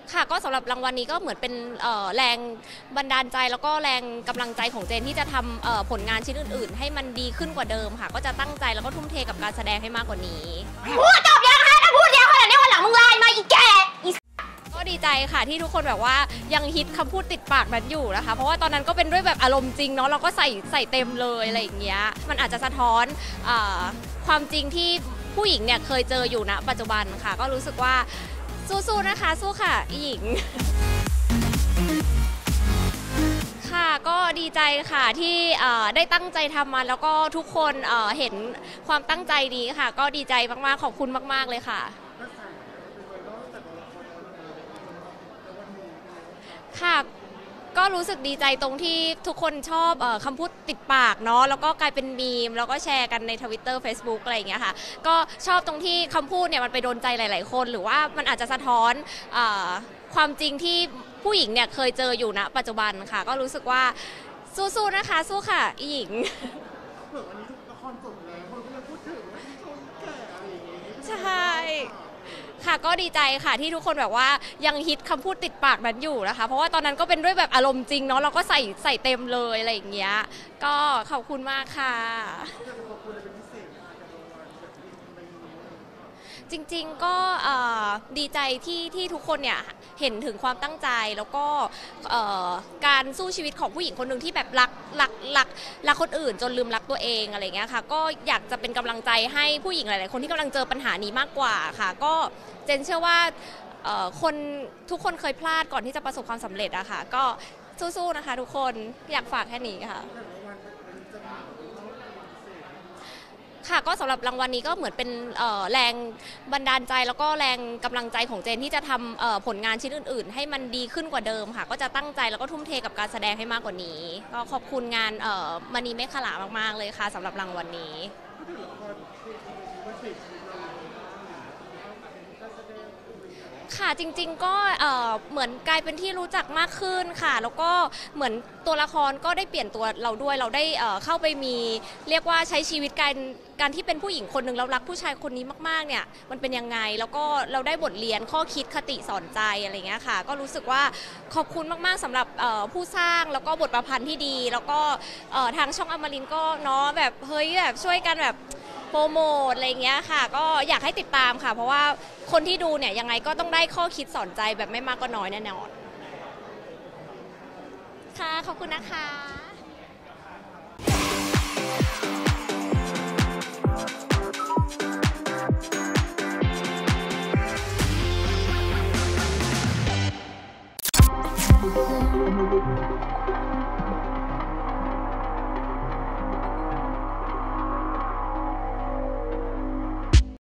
ค่ะก็สำหรับรางวัลนี้ก็เหมือนเป็นแรงบันดาลใจแล้วก็แรงกำลังใจของเจนที่จะทำผลงานชิ้นอื่นๆให้มันดีขึ้นกว่าเดิมค่ะก็จะตั้งใจแล้วก็ทุ่มเทกับการแสดงให้มากกว่านี้พูดจบยังคะถ้าพูดยาวขนาดนี้วันหลังมึงไลน์มาอีแกก็ดีใจค่ะที่ทุกคนแบบว่ายังฮิตคำพูดติดปากนั้นอยู่นะคะเพราะว่าตอนนั้นก็เป็นด้วยแบบอารมณ์จริงเนาะเราก็ใส่เต็มเลยอะไรอย่างเงี้ยมันอาจจะสะท้อนความจริงที่ผู้หญิงเนี่ยเคยเจออยู่ณปัจจุบันค่ะก็รู้สึกว่าสู้ๆนะคะสู้ค่ะหญิงค่ะก็ดีใจค่ะที่ได้ตั้งใจทำมันแล้วก็ทุกคนเห็นความตั้งใจนี้ค่ะก็ดีใจมากๆขอบคุณมากๆเลยค่ะค่ะก็รู้สึกดีใจตรงที่ทุกคนชอบคำพูดติดปากเนาะแล้วก็กลายเป็นมีมแล้วก็แชร์กันใน Twitter Facebook อะไรอย่างเงี้ยค่ะก็ชอบตรงที่คำพูดเนี่ยมันไปโดนใจหลายๆคนหรือว่ามันอาจจะสะท้อนความจริงที่ผู้หญิงเนี่ยเคยเจออยู่ณปัจจุบันค่ะก็รู้สึกว่าสู้ๆนะคะสู้ค่ะหญิงเผื่อวันนี้ทุกละครจบแล้วคนก็เลยพูดถึงว่าคนแก่อะไรอย่างงี้ใช่ค่ะก็ดีใจค่ะที่ทุกคนแบบว่ายังฮิตคำพูดติดปากนั้นอยู่นะคะเพราะว่าตอนนั้นก็เป็นด้วยแบบอารมณ์จริงเนาะเราก็ใส่เต็มเลยอะไรอย่างเงี้ยก็ขอบคุณมากค่ะจริงๆก็ดีใจที่ทุกคนเนี่ยเห็นถึงความตั้งใจแล้วก็การสู้ชีวิตของผู้หญิงคนหนึ่งที่แบบรักคนอื่นจนลืมรักตัวเองอะไรเงี้ยค่ะก็อยากจะเป็นกำลังใจให้ผู้หญิงหลายๆคนที่กำลังเจอปัญหานี้มากกว่าค่ะก็เจนเชื่อว่าทุกคนเคยพลาดก่อนที่จะประสบความสำเร็จอะค่ะก็สู้ๆนะคะทุกคนอยากฝากแค่นี้ค่ะค่ะก็สำหรับรางวัลนี้ก็เหมือนเป็นแรงบันดาลใจแล้วก็แรงกำลังใจของเจนที่จะทำผลงานชิ้นอื่นๆให้มันดีขึ้นกว่าเดิมค่ะก็จะตั้งใจแล้วก็ทุ่มเทกับการแสดงให้มากกว่านี้ก็ขอบคุณงานมณีเมฆขลามากๆเลยค่ะสำหรับรางวัลนี้ค่ะจริงๆก็เหมือนกลายเป็นที่รู้จักมากขึ้นค่ะแล้วก็เหมือนตัวละครก็ได้เปลี่ยนตัวเราด้วยเราได้เข้าไปมีเรียกว่าใช้ชีวิตการที่เป็นผู้หญิงคนหนึ่งเรารักผู้ชายคนนี้มากๆเนี่ยมันเป็นยังไงแล้วก็เราได้บทเรียนข้อคิดคติสอนใจอะไรเงี้ยค่ะก็รู้สึกว่าขอบคุณมากๆสำหรับผู้สร้างแล้วก็บทประพันธ์ที่ดีแล้วก็ทางช่องอมรินทร์ก็เนาะแบบเฮ้ยแบบช่วยกันแบบโปรโมทอะไรเงี้ยค่ะก็อยากให้ติดตามค่ะเพราะว่าคนที่ดูเนี่ยยังไงก็ต้องได้ข้อคิดสอนใจแบบไม่มากก็น้อยแน่นอนค่ะขอบคุณนะคะ